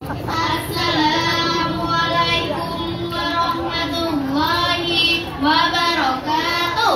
Assalamualaikum warahmatullahi wabarakatuh.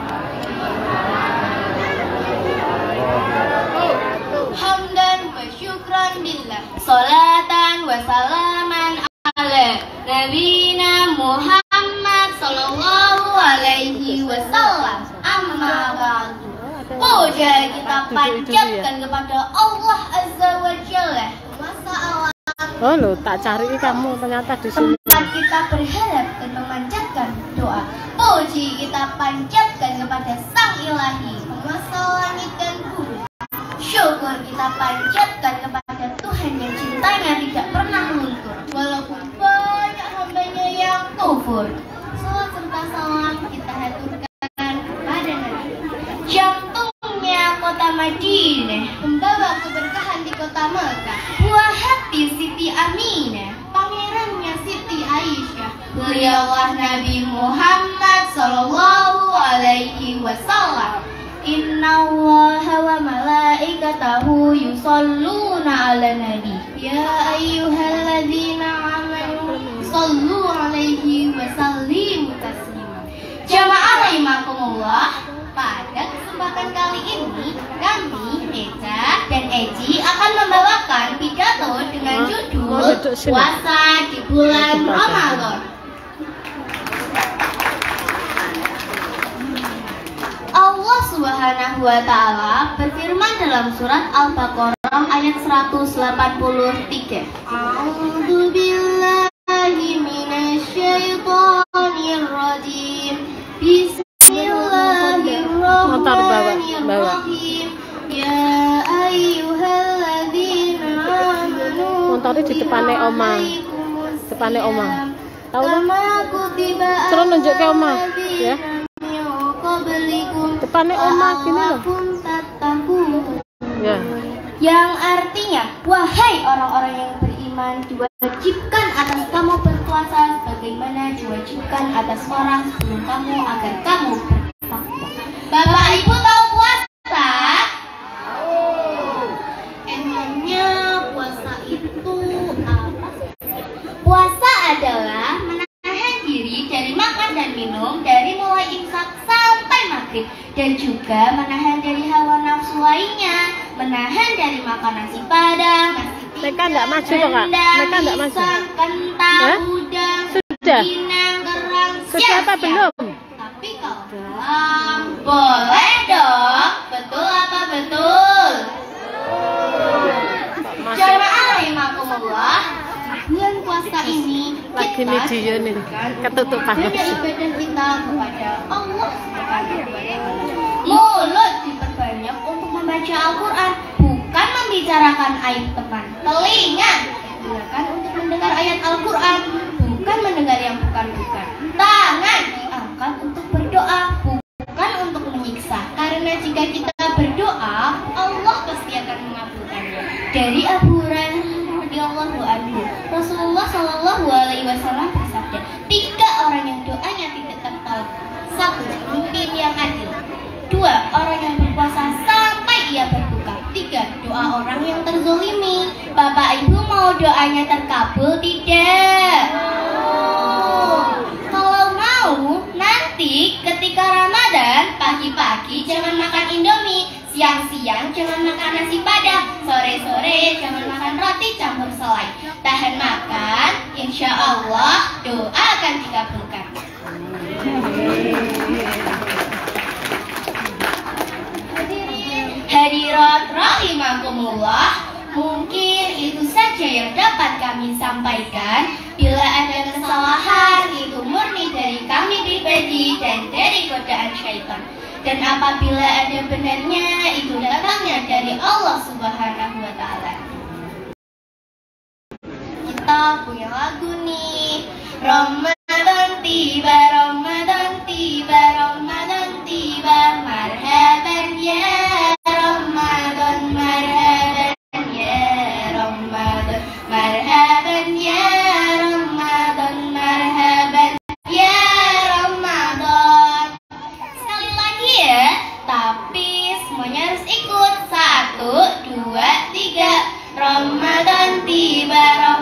Hamdan wa syukran lillah. Salatan wa salaman ala nabiyina Muhammad sallallahu alaihi wasallam. Amma ba'du. Puja kita panjatkan kepada Allah Azza wa Jalla. Oh lo, tak cari kamu ternyata di sini. Tempat kita berharap dan memanjatkan doa. Puji kita panjatkan kepada Sang Ilahi, Penguasa langit dan bumi. Syukur kita panjatkan kepada Tuhan yang cintanya tidak pernah luntur, walaupun banyak hambanya yang kufur. Salat serta salam kita haturkan kepada Nabi, jantungnya kota Madinah, pembawa keberkahan di kota Mekah, buah hati Siti Aminah, pangerannya Siti Aisyah. Beliaulah Nabi Muhammad sallallahu alaihi wasallam. Innallaha wa malaikatahu yusholluna 'alan nabi. Ya ayyuhalladzina amanu shollu 'alaihi wa sallimu taslima. Jamaah rahimakumullah, pada kesempatan kali ini kami, Eca dan Eji, akan membawakan pidato dengan judul Puasa di Bulan Ramadan. Allah Subhanahu wa Ta'ala berfirman dalam surat Al-Baqarah ayat 183. A'udzu billahi minasyaitonir rajim. Bismillahirrahmanirrahim. Ya ayyuhalladzina amanu. Montore di depane oma. Depane oma. Tahu kan? Terus nunjuk ke oma, ya. Depannya oma gini loh. Ya. Yang artinya, wahai orang-orang yang beriman, diwajibkan atas kamu berpuasa sebagaimana diwajibkan atas orang sebelum kamu agar kamu bertakwa. Bapak Ibu tahu puasa? Emangnya puasa itu apa sih? Puasa adalah menahan diri dari makan dan minum dari mulai imsak sampai maghrib, dan juga menahan dari hawa nafsu lainnya, menahan dari makan nasi padang, nasi Mereka enggak maju loh, Kak. Mereka enggak maju. Kentang, udang, Sudah. pinang, kerang, Sudah apa belum? Tapi kalau belum, boleh dong. Betul apa betul? Jamaah rahimakumullah, bulan puasa ini Lagi media nih, ketutupan. ibadah kita kepada Allah Subhanahu wa Ta'ala. Mulut diperbanyak untuk membaca Al-Quran, bukan membicarakan aib teman. Telinga digunakan untuk mendengar ayat Al-Quran, bukan mendengar yang bukan-bukan. Tangan diangkat untuk berdoa, bukan untuk menyiksa. Karena jika kita berdoa, Allah pasti akan mengabulkannya. Dari Abu Hurairah radhiyallahu anhu, Rasulullah Shallallahu alaihi wasallam bersabda, 3 orang yang doanya tidak tertolak. 1. Pemimpin yang adil. 2. Orang yang berpuasa sampai ia berbuka. 3. Doa orang yang terzolimi. Bapak Ibu mau doanya terkabul tidak? Kalau mau, nanti ketika Ramadan, pagi-pagi jangan makan Indomie, siang-siang jangan makan nasi padang, sore-sore jangan makan roti campur selai. Tahan makan, insya Allah doa akan dikabulkan. Hadirat rahimakumullah, mungkin itu saja yang dapat kami sampaikan. Bila ada kesalahan, itu murni dari kami pribadi dan dari godaan syaitan. Dan apabila ada benarnya, itu datangnya dari Allah Subhanahu wa Ta'ala. Kita punya lagu nih. Ramadan tiba, Ramadan tiba, Ramadan tiba, marhaban ya Ramadan, marhaban ya Ramadan, marhaban ya Ramadan, marhaban ya Ramadan. Sekali lagi ya, tapi semuanya harus ikut. 1, 2, 3. Ramadan tiba,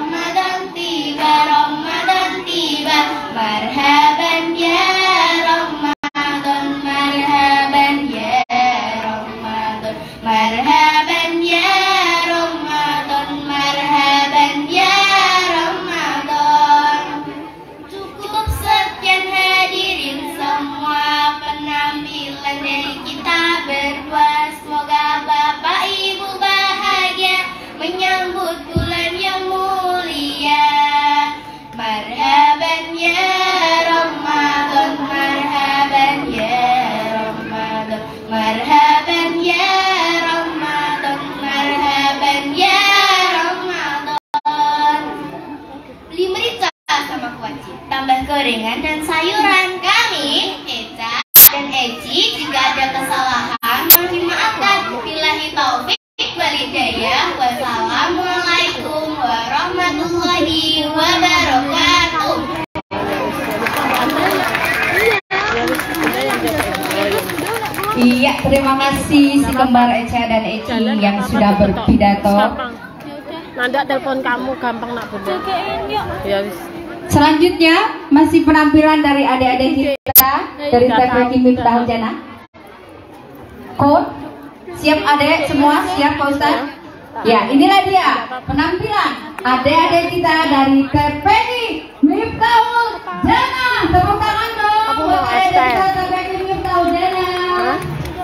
gorengan dan sayuran. Kami, Eca dan Eci, jika ada kesalahan mohon dimaafkan. Billahi taufik wal hidayah. Wassalamualaikum warahmatullahi wabarakatuh. Iya, terima kasih si kembar Eca dan Eci yang sudah berpidato. Nanti telepon kamu gampang nak bunda. Ya wis. Selanjutnya masih penampilan dari adik-adik kita dari TPQ Miftahul Jannah. Siap adik semua? Siap Pak Ustaz? Ya, inilah dia penampilan adik-adik kita dari TPQ Miftahul Jannah. Tepuk tangan dong buat adik-adik kita TPQ Miftahul Jannah.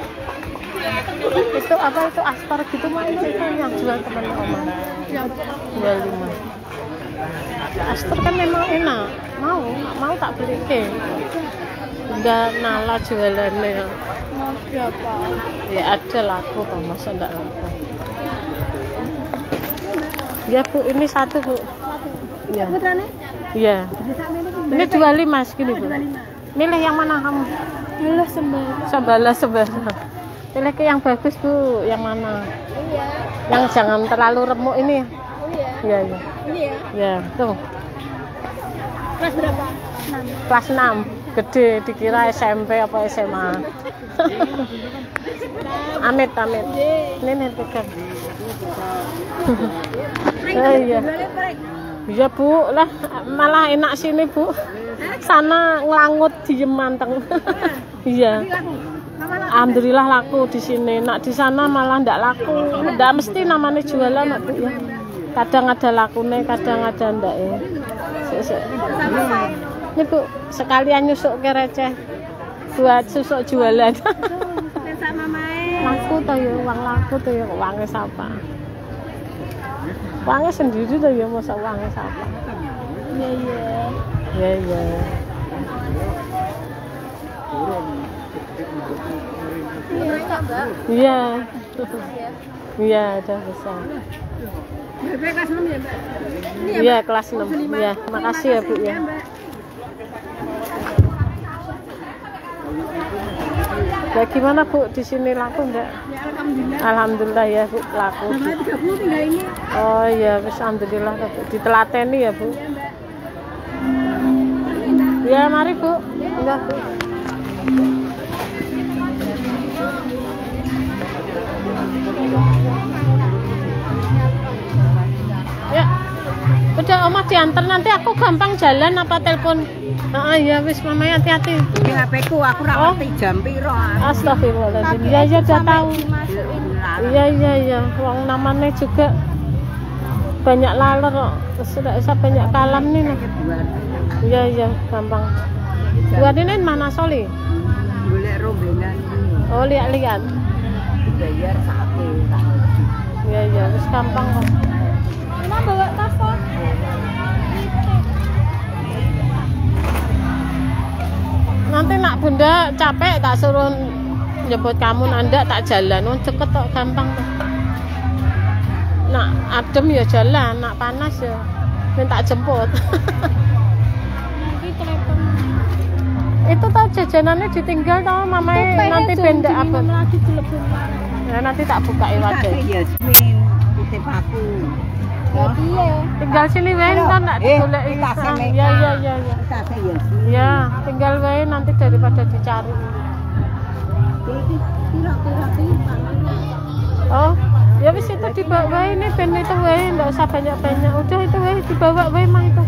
Itu apa itu aspar gitu mah itu yang jual teman Oma. Jual 5. Aspar kan memang enak. Mau tak beli ke. Udah nala jualannya. Ya ada laku kok, masa enggak laku. Ya Bu, ini satu Bu. Iya. Iya. Ini 25 Mas gini Bu. Milih yang mana kamu? Milih sembala. Pilih ke yang bagus Bu, yang mana? Iya. Yang jangan terlalu remuk ini. Iya. Iya. Ya, tuh. Kelas berapa? 6. Kelas 6. Gede, dikira SMP apa SMA. Amit. Ini pegang. Iya. Iya Bu, lah malah enak sini Bu. Sana ngelangut diem manteng. Iya. Alhamdulillah laku di sini. Nak di sana malah ndak laku. Ndak mesti namanya jualan nak Bu ya. Kadang ada lakunya, kadang ada ndak ya. Ini Bu, sekalian nyusuk ke receh buat susuk jualan. Laku tuh ya, uang laku tuh ya, uangnya siapa? Uangnya sendiri tuh ya, masa uangnya siapa? Iya. Iya, udah besar. Kelas 6 ya, Mbak? Iya, kelas 6. Iya, makasih ya, Bu ya. Ya gimana Bu, di sini laku enggak? Ya, alhamdulillah ya Bu, laku. Nah, 30 tinggal ini. Oh iya, alhamdulillah Bu. Ditelateni ya Bu. Ya, mari Bu. Enggak Bu. Ya, udah Oma diantar, nanti aku gampang jalan apa telepon. Ya wis Mama hati-hati. Di HP ku aku ra ngerti jam piro. Astagfirullahaladzim. Iya udah tahu. Iya. Wong namanya juga banyak laler kok. Sudah banyak kalam nih. Iya gampang. Buat ini mana Soli? Golek rombongan. Oh lihat. Bayar sate. Iya wis gampang kok. Mama bawa tas kok. Nanti nak Bunda capek tak suruh jemput kamu, nanda tak jalan, deket kok gampang. Nak adem ya jalan, nak panas ya minta jemput. Itu tau jajanannya ditinggal tau Mama nanti benda apa? Ya, nanti tak buka wadah. Yasmin, titip aku. Tinggal sini wae kan nak digoleki. Iya. Ya, tinggal wae nanti daripada dicari. Oh, ya wis itu dibawa wae ini ben itu wae enggak usah banyak-banyak. Udah itu wae dibawa wae mah itu.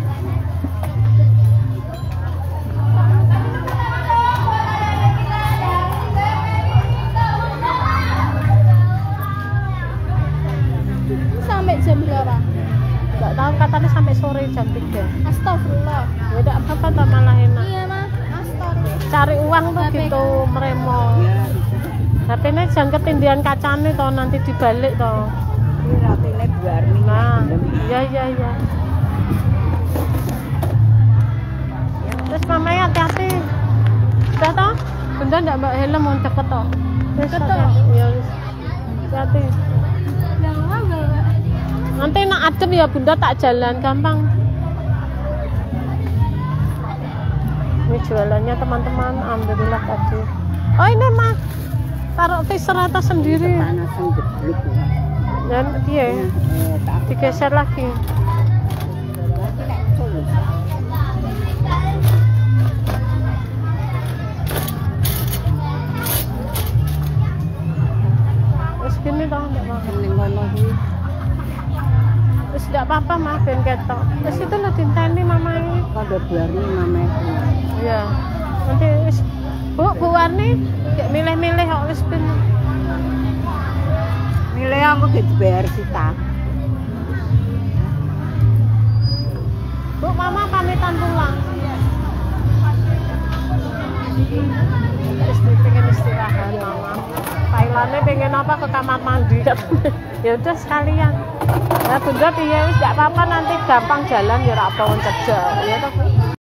Sampai jam berapa? Enggak tahu, katanya sampai sore jam 3. Astagfirullah. Ya enggak apa-apa tak malah enak. Iya, Mas. Astagfirullah. Cari uang tuh gitu meremol. HP-nya jangan ketindihan kacane toh nanti dibalik toh. Ini ratine buarni. Nah, iya. Terus mamanya hati-hati. Sudah toh? Bunda enggak mbak helm mau deket toh. Deket toh. Ya wis. Hati-hati. Nanti nak adem ya Bunda tak jalan gampang. Ini jualannya teman-teman, alhamdulillah tadi. Oh ini mah taruh freezer atas sendiri. Dan iya, digeser lagi. Terus gini tau nggak makan? Terus tidak apa-apa mah, ben ketok. Terus itu lo dinteni mama ini. Ada biarin mama itu. Iya. Nanti Bu Warni kayak milih-milih kok wis ben. Milih aku dibayar Sita. Bu, mama pamitan pulang. Pengen istirahat mama. Thailandnya pengen apa ke kamar mandi. Ya udah sekalian. Ya bunda piye wis enggak apa-apa nanti gampang jalan ya ora apa-apa cedek. Ya toh.